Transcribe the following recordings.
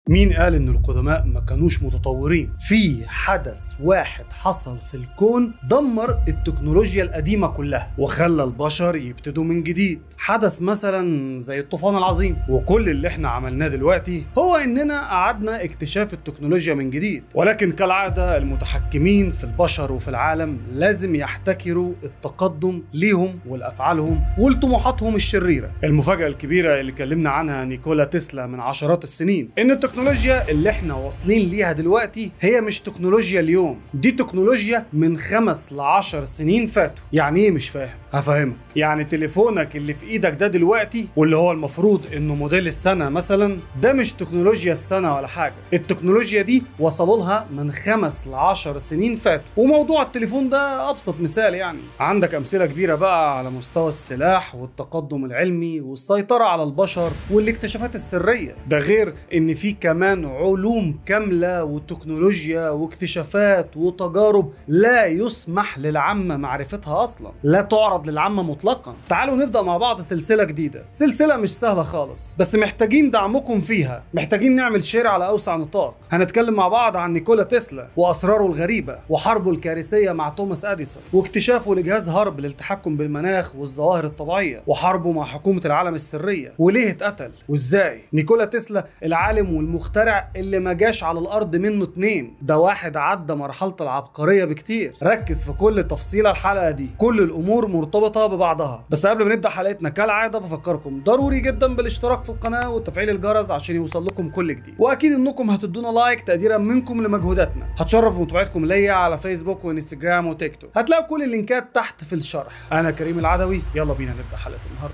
مين قال ان القدماء ما كانوش متطورين؟ في حدث واحد حصل في الكون دمر التكنولوجيا القديمة كلها وخلى البشر يبتدوا من جديد. حدث مثلا زي الطوفان العظيم، وكل اللي احنا عملناه دلوقتي هو اننا قعدنا اكتشاف التكنولوجيا من جديد. ولكن كالعادة المتحكمين في البشر وفي العالم لازم يحتكروا التقدم ليهم ولأفعالهم ولطموحاتهم الشريرة. المفاجأة الكبيرة اللي كلمنا عنها نيكولا تسلا من عشرات السنين ان التكنولوجيا اللي احنا واصلين ليها دلوقتي هي مش تكنولوجيا اليوم، دي تكنولوجيا من 5 ل 10 سنين فاتوا. يعني ايه مش فاهم؟ هفهمك. يعني تليفونك اللي في ايدك ده دلوقتي واللي هو المفروض انه موديل السنة مثلا، ده مش تكنولوجيا السنة ولا حاجة. التكنولوجيا دي وصلوا لها من 5 ل 10 سنين فاتوا. وموضوع التليفون ده ابسط مثال. يعني عندك امثلة كبيرة بقى على مستوى السلاح والتقدم العلمي والسيطرة على البشر والاكتشافات السرية. ده غير ان في كمان علوم كاملة وتكنولوجيا واكتشافات وتجارب لا يسمح للعامة معرفتها اصلا، لا تعرض للعامة مطلقا. تعالوا نبدأ مع بعض سلسلة جديدة، سلسلة مش سهلة خالص بس محتاجين دعمكم فيها، محتاجين نعمل شير على اوسع نطاق. هنتكلم مع بعض عن نيكولا تسلا واسراره الغريبة وحربه الكارثية مع توماس اديسون واكتشافه لجهاز هارب للتحكم بالمناخ والظواهر الطبيعية وحربه مع حكومة العالم السرية وليه اتقتل وازاي. نيكولا تسلا العالم والمخترع اللي ما جاش على الارض منه اتنين، ده واحد عدى مرحلة العبقرية بكتير. ركز في كل تفصيلة الحلقة دي، كل الامور مرتبطة ببعضها. بس قبل ما نبدأ حلقتنا كالعادة بفكركم ضروري جدا بالاشتراك في القناة وتفعيل الجرس عشان يوصل لكم كل جديد، واكيد انكم هتدونا لايك تقديرا منكم لمجهوداتنا. هتشرف بمتابعتكم ليا على فيسبوك وانستجرام وتيك توك، هتلاقوا كل اللينكات تحت في الشرح. انا كريم العدوي، يلا بينا نبدأ حلقة النهارده.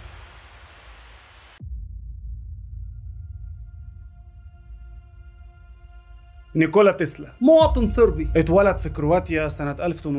نيكولا تسلا مواطن صربي، اتولد في كرواتيا سنة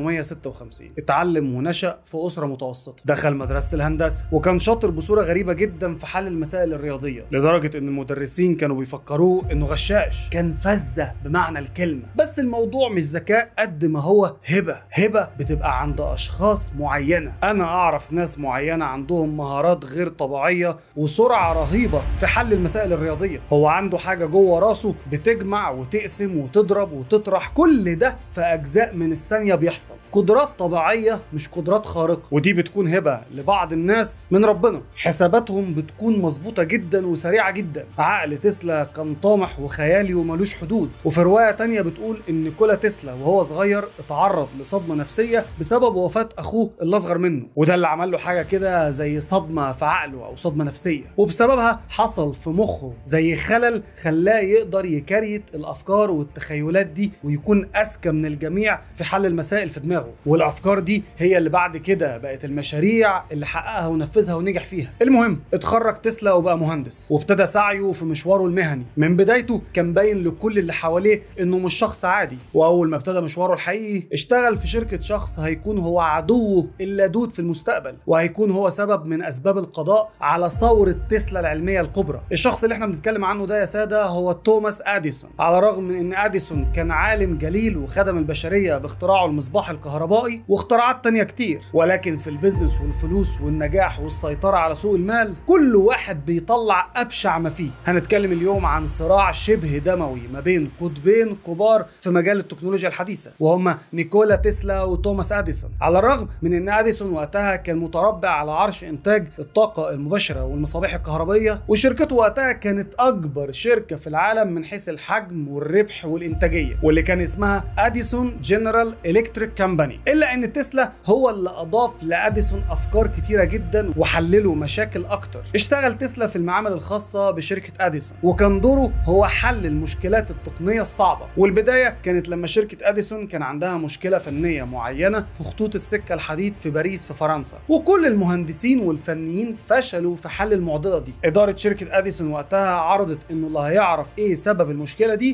1856. اتعلم ونشأ في أسرة متوسطة، دخل مدرسة الهندسة وكان شاطر بصورة غريبة جدا في حل المسائل الرياضية، لدرجة ان المدرسين كانوا بيفكروه انه غشاش. كان فزة بمعنى الكلمة. بس الموضوع مش ذكاء قد ما هو هبة بتبقى عند أشخاص معينة. أنا أعرف ناس معينة عندهم مهارات غير طبيعية وسرعة رهيبة في حل المسائل الرياضية. هو عنده حاجة جوه راسه بتجمع وتقسم وتضرب وتطرح، كل ده في أجزاء من الثانية بيحصل. قدرات طبيعية مش قدرات خارقة، ودي بتكون هبة لبعض الناس من ربنا. حساباتهم بتكون مظبوطة جدا وسريعة جدا. عقل تسلا كان طامح وخيالي وملوش حدود. وفي رواية تانية بتقول إن نيكولا تسلا وهو صغير اتعرض لصدمة نفسية بسبب وفاة أخوه اللي أصغر منه، وده اللي عمل له حاجة كده زي صدمة في عقله أو صدمة نفسية، وبسببها حصل في مخه زي خلل خلاه يقدر يكريت الأفكار والتخيلات دي ويكون أذكى من الجميع في حل المسائل في دماغه. والأفكار دي هي اللي بعد كده بقت المشاريع اللي حققها ونفذها ونجح فيها. المهم اتخرج تسلا وبقى مهندس، وابتدى سعيه في مشواره المهني. من بدايته كان باين لكل اللي حواليه انه مش شخص عادي، واول ما ابتدى مشواره الحقيقي اشتغل في شركة شخص هيكون هو عدوه اللدود في المستقبل، وهيكون هو سبب من اسباب القضاء على ثورة تسلا العلمية الكبرى. الشخص اللي احنا بنتكلم عنه ده يا سادة هو توماس اديسون. على الرغم من ان اديسون كان عالم جليل وخدم البشرية باختراعه المصباح الكهربائي واختراعات تانية كتير، ولكن في البيزنس والفلوس والنجاح والسيطرة على سوق المال كل واحد بيطلع أبشع ما فيه. هنتكلم اليوم عن صراع شبه دموي ما بين قطبين كبار في مجال التكنولوجيا الحديثة، وهما نيكولا تسلا وتوماس اديسون. على الرغم من ان اديسون وقتها كان متربع على عرش انتاج الطاقة المباشرة والمصابيح الكهربائية، وشركته وقتها كانت اكبر شركة في العالم من حيث الحجم والربح والانتاجيه، واللي كان اسمها اديسون جنرال الكتريك كامباني. الا ان تسلا هو اللي اضاف لاديسون افكار كتيره جدا وحلله مشاكل اكتر. اشتغل تسلا في المعامل الخاصه بشركه اديسون، وكان دوره هو حل المشكلات التقنيه الصعبه. والبدايه كانت لما شركه اديسون كان عندها مشكله فنيه معينه في خطوط السكه الحديد في باريس في فرنسا، وكل المهندسين والفنيين فشلوا في حل المعضله دي. اداره شركه اديسون وقتها عرضت انه اللي هيعرف ايه سبب المشكله دي هياخد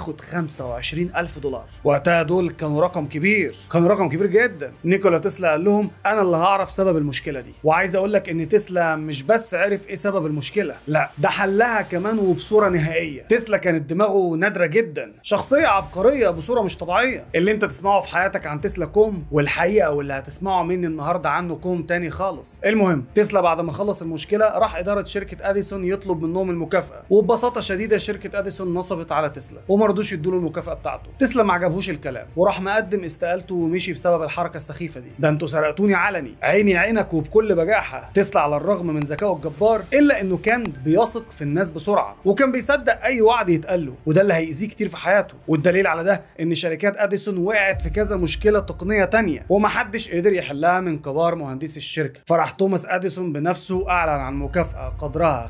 ياخد 25,000 دولار. وقتها دول كانوا رقم كبير، كانوا رقم كبير جدا. نيكولا تسلا قال لهم انا اللي هعرف سبب المشكله دي. وعايز اقول لك ان تسلا مش بس عرف ايه سبب المشكله، لا ده حلها كمان وبصوره نهائيه. تسلا كانت دماغه نادره جدا، شخصيه عبقريه بصوره مش طبيعيه. اللي انت تسمعه في حياتك عن تسلا كوم، والحقيقه واللي هتسمعه مني النهارده عنه كوم تاني خالص. المهم تسلا بعد ما خلص المشكله راح اداره شركه اديسون يطلب منهم المكافاه، وببساطه شديده شركه اديسون نصبت على تسلا وما رضوش يدوا له المكافاه بتاعته. تسلا ما عجبهوش الكلام وراح مقدم استقالته ومشي بسبب الحركه السخيفه دي. ده انتوا سرقتوني علني، عيني عينك وبكل بجاحه. تسلا على الرغم من ذكائه الجبار الا انه كان بيثق في الناس بسرعه، وكان بيصدق اي وعد يتقال له، وده اللي هيأذيه كتير في حياته. والدليل على ده ان شركات اديسون وقعت في كذا مشكله تقنيه تانية ومحدش قدر يحلها من كبار مهندسي الشركه. فراح توماس اديسون بنفسه اعلن عن مكافاه قدرها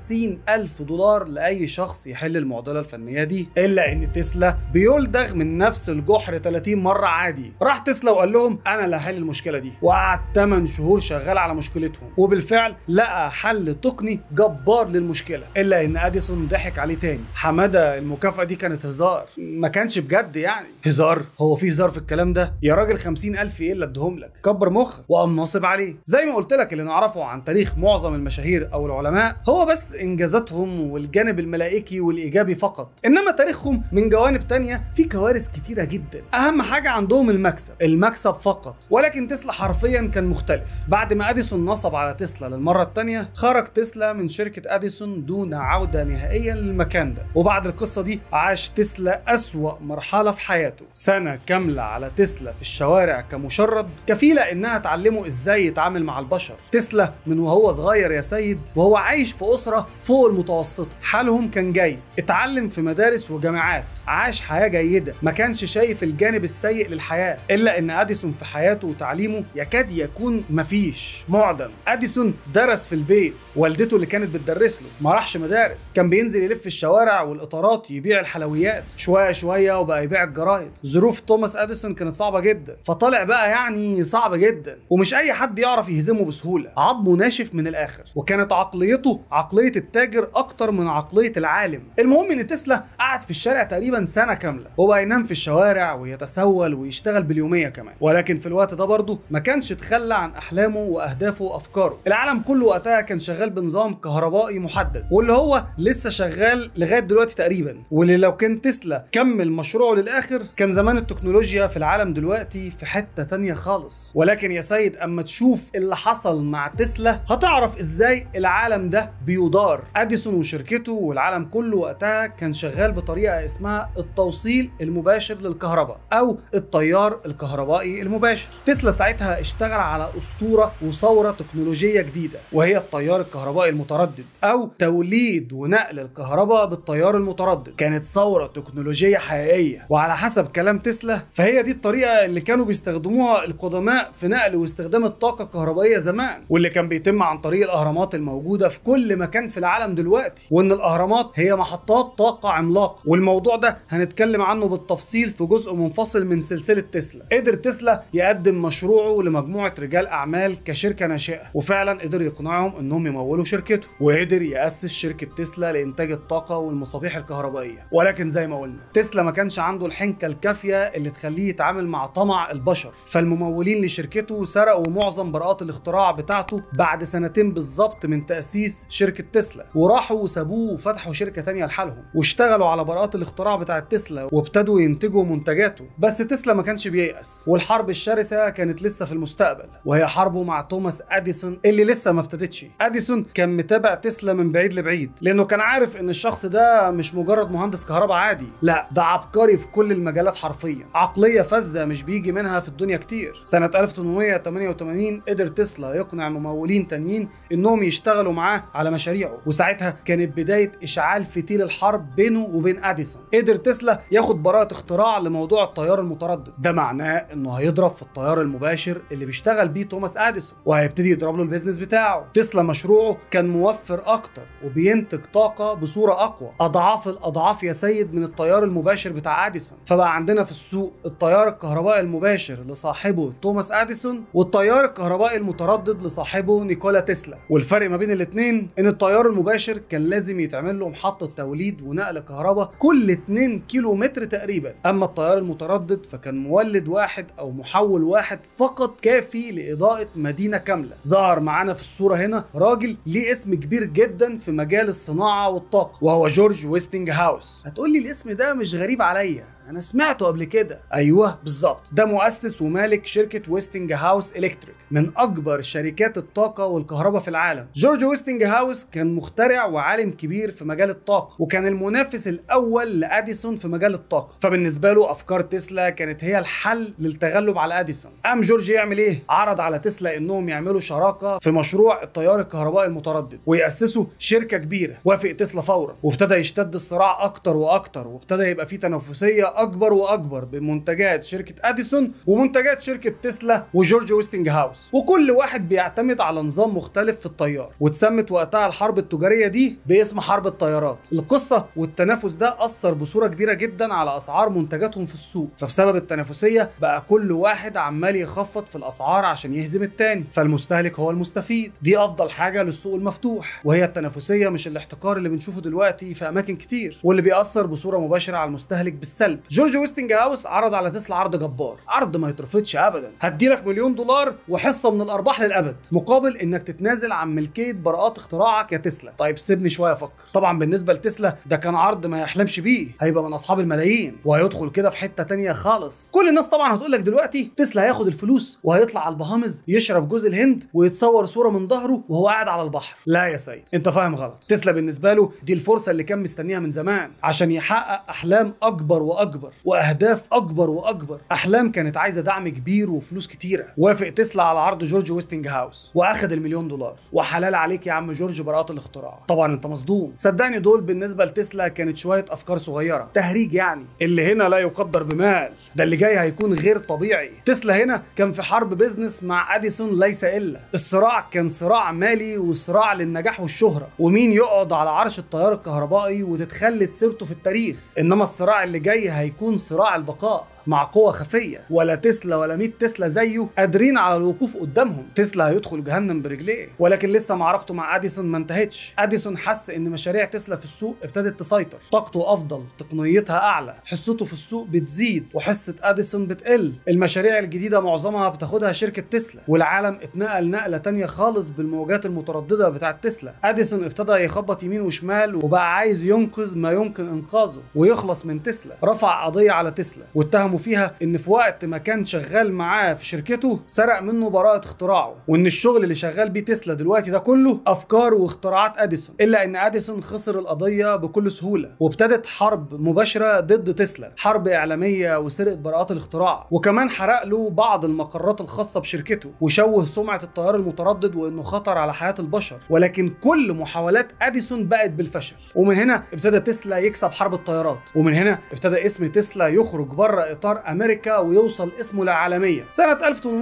50,000 دولار لاي شخص يحل المعضله الفنيه دي. الا ان تسلا بيلدغ من نفس الجحر 30 مره عادي. راح تسلا وقال لهم انا اللي هحل المشكله دي، وقعد 8 شهور شغال على مشكلتهم، وبالفعل لقى حل تقني جبار للمشكله. الا ان اديسون ضحك عليه تاني. حماده المكافاه دي كانت هزار، ما كانش بجد يعني. هزار؟ هو في هزار في الكلام ده يا راجل؟ 50,000 ايه اللي اديهم لك؟ كبر مخك. وقام ناصب عليه. زي ما قلت لك اللي نعرفه عن تاريخ معظم المشاهير او العلماء هو بس انجازاتهم والجانب الملائكي والايجابي فقط، انما تاريخهم من جوانب تانية في كوارث كتيره جدا. اهم حاجه عندهم المكسب فقط. ولكن تسلا حرفيا كان مختلف. بعد ما اديسون نصب على تسلا للمره الثانيه خرج تسلا من شركه اديسون دون عوده نهائيا للمكان ده. وبعد القصه دي عاش تسلا اسوأ مرحله في حياته، سنه كامله على تسلا في الشوارع كمشرد، كفيله انها تعلمه ازاي يتعامل مع البشر. تسلا من وهو صغير يا سيد وهو عايش في اسره فوق المتوسطه، حالهم كان جيد، اتعلم في مدارس وجامعات، عاش حياه جيده، ما كانش شايف الجانب السيء للحياه. الا ان اديسون في حياته وتعليمه يكاد يكون مفيش، معدم. اديسون درس في البيت، والدته اللي كانت بتدرس له، ما راحش مدارس، كان بينزل يلف الشوارع والقطارات يبيع الحلويات، شويه شويه وبقى يبيع الجرايد. ظروف توماس اديسون كانت صعبه جدا، فطالع بقى يعني صعب جدا، ومش اي حد يعرف يهزمه بسهوله، عظمه ناشف من الاخر. وكانت عقليته عقليه التاجر اكتر من عقليه العالم. المهم ان تسلا قعد في الشارع تقريبا سنه كامله، وبقى ينام في الشوارع ويتسول ويشتغل باليوميه كمان. ولكن في الوقت ده برضه ما كانش تخلى عن احلامه واهدافه وافكاره. العالم كله وقتها كان شغال بنظام كهربائي محدد، واللي هو لسه شغال لغايه دلوقتي تقريبا، واللي لو كان تسلا كمل مشروعه للاخر كان زمان التكنولوجيا في العالم دلوقتي في حته تانية خالص. ولكن يا سيد اما تشوف اللي حصل مع تسلا هتعرف ازاي العالم ده بيدار. اديسون وشركته والعالم كله وقتها كان شغال بطريقه اسمها التوصيل المباشر للكهرباء او التيار الكهربائي المباشر. تسلا ساعتها اشتغل على اسطوره وثوره تكنولوجيه جديده، وهي التيار الكهربائي المتردد او توليد ونقل الكهرباء بالتيار المتردد. كانت ثوره تكنولوجيه حقيقيه، وعلى حسب كلام تسلا فهي دي الطريقه اللي كانوا بيستخدموها القدماء في نقل واستخدام الطاقه الكهربائيه زمان، واللي كان بيتم عن طريق الاهرامات الموجوده في كل مكان في العالم دلوقتي. وان الاهرامات هي محطات طاقه عملاقه، والموضوع ده هنتكلم عنه بالتفصيل في جزء منفصل من سلسله تسلا. قدر تسلا يقدم مشروعه لمجموعه رجال اعمال كشركه ناشئه، وفعلا قدر يقنعهم انهم يمولوا شركته، وقدر ياسس شركه تسلا لانتاج الطاقه والمصابيح الكهربائيه. ولكن زي ما قلنا تسلا ما كانش عنده الحنكه الكافيه اللي تخليه يتعامل مع طمع البشر، فالممولين لشركته سرقوا معظم براءات الاختراع بتاعته بعد سنتين بالظبط من تاسيس شركه تسلا، وراحوا وسابوه وفتحوا شركه تانية لحالهم، واشتغلوا على براءات الاختراع بتاعت تسلا وابتدوا ينتجوا منتجاته. بس تسلا ما كانش بييأس، والحرب الشرسه كانت لسه في المستقبل، وهي حربه مع توماس اديسون اللي لسه ما ابتدتش. اديسون كان متابع تسلا من بعيد لبعيد، لانه كان عارف ان الشخص ده مش مجرد مهندس كهرباء عادي، لا ده عبقري في كل المجالات حرفيا، عقليه فذه مش بيجي منها في الدنيا كتير. سنه 1888 قدر تسلا يقنع ممولين تانيين انهم يشتغلوا معاه على مشاريعه، وساعتها كانت بدايه اشعال فتيل الحرب بينه وبين اديسون. قدر تسلا ياخد براءه اختراع لموضوع التيار المتردد، ده معناه انه هيضرب في التيار المباشر اللي بيشتغل بيه توماس اديسون، وهيبتدي يضرب له البيزنس بتاعه. تسلا مشروعه كان موفر اكتر وبينتج طاقه بصوره اقوى، اضعاف الاضعاف يا سيد من التيار المباشر بتاع اديسون. فبقى عندنا في السوق التيار الكهربائي المباشر لصاحبه توماس اديسون، والتيار الكهربائي المتردد لصاحبه نيكولا تسلا. والفرق ما بين الاثنين ان التيار المباشر كان لازم يتعمل له محطه توليد ونقل كهرباء كل 2 كيلو متر تقريبا. اما التيار المتردد فكان مولد واحد او محول واحد فقط كافي لاضاءة مدينة كاملة. ظهر معانا في الصورة هنا راجل ليه اسم كبير جدا في مجال الصناعة والطاقة، وهو جورج ويستنجهاوس. هتقولي الاسم ده مش غريب عليا، انا سمعته قبل كده. ايوه بالظبط، ده مؤسس ومالك شركة ويستنجهاوس الكتريك، من اكبر شركات الطاقة والكهرباء في العالم. جورج ويستنجهاوس كان مخترع وعالم كبير في مجال الطاقة، وكان المنافس الاول لاديسون في مجال الطاقة. فبالنسبة له افكار تسلا كانت هي الحل للتغلب على اديسون. قام جورج يعمل ايه؟ عرض على تسلا انهم يعملوا شراكة في مشروع التيار الكهربائي المتردد ويأسسوا شركة كبيرة. وافق تسلا فورا، وابتدى يشتد الصراع اكتر واكتر، وابتدى يبقى في تنافسية اكبر واكبر بمنتجات شركه اديسون ومنتجات شركه تسلا وجورج ويستنجهاوس، وكل واحد بيعتمد على نظام مختلف في التيار. واتسمت وقتها الحرب التجاريه دي باسم حرب الطيارات. القصه والتنافس ده اثر بصوره كبيره جدا على اسعار منتجاتهم في السوق، فبسبب التنافسيه بقى كل واحد عمال يخفض في الاسعار عشان يهزم التاني، فالمستهلك هو المستفيد. دي افضل حاجه للسوق المفتوح، وهي التنافسيه مش الاحتكار اللي بنشوفه دلوقتي في اماكن كتير، واللي بيأثر بصوره مباشره على المستهلك بالسلب. جورج ويستنجهاوس عرض على تسلا عرض جبار، عرض ما يترفضش ابدا. هديلك $1,000,000 وحصه من الارباح للابد، مقابل انك تتنازل عن ملكيه براءات اختراعك يا تسلا. طيب سيبني شويه افكر. طبعا بالنسبه لتسلا ده كان عرض ما يحلمش بيه، هيبقى من اصحاب الملايين وهيدخل كده في حته تانية خالص. كل الناس طبعا هتقول لك دلوقتي تسلا هياخد الفلوس وهيطلع على البهامز يشرب جوز الهند ويتصور صوره من ظهره وهو قاعد على البحر. لا يا سيد، انت فاهم غلط. تسلا بالنسبه له دي الفرصه اللي كان مستنيها من زمان عشان يحقق احلام اكبر واكبر واهداف اكبر واكبر. احلام كانت عايزه دعم كبير وفلوس كتيره. وافق تسلا على عرض جورج ويستنجهاوس واخد $1,000,000. وحلال عليك يا عم جورج براءات الاختراع. طبعا انت مصدوم، صدقني دول بالنسبه لتسلا كانت شويه افكار صغيره تهريج يعني. اللي هنا لا يقدر بمال، ده اللي جاي هيكون غير طبيعي. تسلا هنا كان في حرب بيزنس مع اديسون ليس الا. الصراع كان صراع مالي وصراع للنجاح والشهره، ومين يقعد على عرش التيار الكهربائي وتتخلد سيرته في التاريخ. انما الصراع اللي جاي هيكون صراع البقاء مع قوة خفية، ولا تسلا ولا 100 تسلا زيه قادرين على الوقوف قدامهم. تسلا هيدخل جهنم برجليه. ولكن لسه معركته مع اديسون ما انتهتش. اديسون حس ان مشاريع تسلا في السوق ابتدت تسيطر، طاقته افضل، تقنيتها اعلى، حصته في السوق بتزيد، وحصة اديسون بتقل. المشاريع الجديدة معظمها بتاخدها شركة تسلا، والعالم اتنقل نقلة تانية خالص بالموجات المترددة بتاعت تسلا. اديسون ابتدى يخبط يمين وشمال، وبقى عايز ينقذ ما يمكن انقاذه ويخلص من تسلا. رفع قضية على تسلا واتهم فيها ان في وقت ما كان شغال معاه في شركته سرق منه براءة اختراعه، وان الشغل اللي شغال بيه تسلا دلوقتي ده كله افكار واختراعات اديسون. الا ان اديسون خسر القضية بكل سهولة، وابتدت حرب مباشرة ضد تسلا، حرب اعلامية وسرقة براءات الاختراع، وكمان حرق له بعض المقرات الخاصة بشركته وشوه سمعة التيار المتردد وانه خطر على حياة البشر. ولكن كل محاولات اديسون بقت بالفشل، ومن هنا ابتدى تسلا يكسب حرب الطيارات، ومن هنا ابتدى اسم تسلا يخرج بره اطار امريكا ويوصل اسمه للعالميه. سنه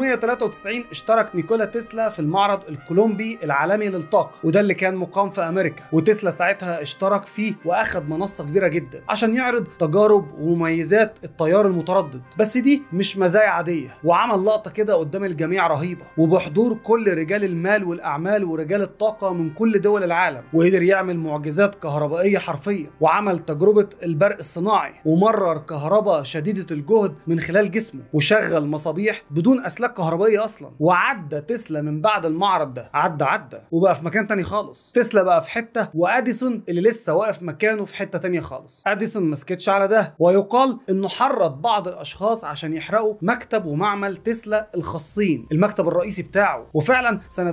1893 اشترك نيكولا تسلا في المعرض الكولومبي العالمي للطاقه، وده اللي كان مقام في امريكا، وتسلا ساعتها اشترك فيه واخد منصه كبيره جدا عشان يعرض تجارب ومميزات التيار المتردد. بس دي مش مزايا عاديه، وعمل لقطه كده قدام الجميع رهيبه وبحضور كل رجال المال والاعمال ورجال الطاقه من كل دول العالم، وقدر يعمل معجزات كهربائيه حرفيا، وعمل تجربه البرق الصناعي، ومرر كهرباء شديده الجهد من خلال جسمه، وشغل مصابيح بدون اسلاك كهربائيه اصلا. وعدى تسلا من بعد المعرض ده، عدى وبقى في مكان تاني خالص. تسلا بقى في حته، واديسون اللي لسه واقف مكانه في حته تانيه خالص. اديسون ما سكتش على ده، ويقال انه حرض بعض الاشخاص عشان يحرقوا مكتب ومعمل تسلا الخاصين، المكتب الرئيسي بتاعه. وفعلا سنه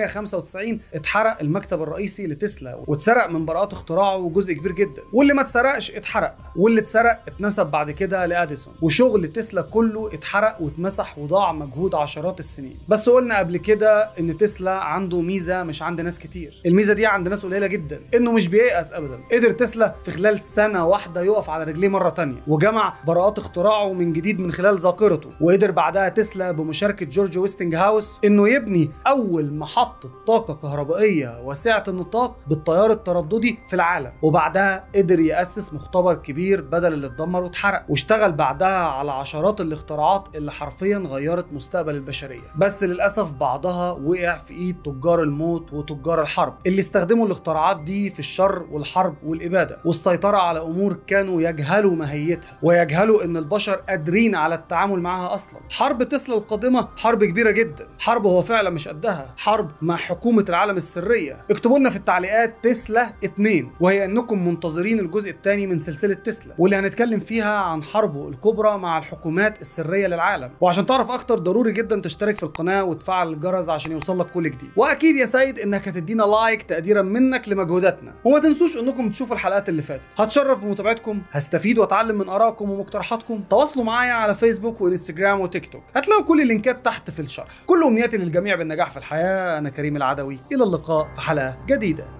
1895 اتحرق المكتب الرئيسي لتسلا، واتسرق من براءات اختراعه جزء كبير جدا، واللي ما اتسرقش اتحرق، واللي اتسرق اتنسب بعد كده لاديسون، وشغل تسلا كله اتحرق واتمسح وضاع مجهود عشرات السنين. بس قلنا قبل كده ان تسلا عنده ميزه مش عند ناس كتير. الميزه دي عند ناس قليله جدا، انه مش بييأس ابدا. قدر تسلا في خلال سنه واحده يقف على رجليه مره تانية، وجمع براءات اختراعه من جديد من خلال ذاكرته. وقدر بعدها تسلا بمشاركه جورج ويستنجهاوس انه يبني اول محطه طاقه كهربائيه واسعه النطاق بالتيار الترددي في العالم. وبعدها قدر يأسس مختبر كبير بدل اللي اتدمر واتحرق، واشتغل بعدها حققها على عشرات الاختراعات اللي حرفيا غيرت مستقبل البشرية، بس للأسف بعضها وقع في ايد تجار الموت وتجار الحرب اللي استخدموا الاختراعات دي في الشر والحرب والإبادة والسيطرة على أمور كانوا يجهلوا ماهيتها ويجهلوا ان البشر قادرين على التعامل معها اصلا. حرب تسلا القادمة حرب كبيرة جدا، حرب هو فعلا مش قدها، حرب مع حكومة العالم السرية. اكتبوا لنا في التعليقات تسلا 2، وهي انكم منتظرين الجزء الثاني من سلسلة تسلا واللي هنتكلم فيها عن حربه الكبرى مع الحكومات السرية للعالم. وعشان تعرف اكتر ضروري جدا تشترك في القناة وتفعل الجرس عشان يوصلك كل جديد. واكيد يا سيد انك هتدينا لايك تقديرا منك لمجهوداتنا، وما تنسوش انكم تشوفوا الحلقات اللي فاتت، هتشرف بمتابعتكم، هستفيد واتعلم من ارائكم ومقترحاتكم. تواصلوا معايا على فيسبوك وانستجرام وتيك توك، هتلاقوا كل اللينكات تحت في الشرح. كل امنياتي للجميع بالنجاح في الحياة. انا كريم العدوي، الى اللقاء في حلقة جديدة.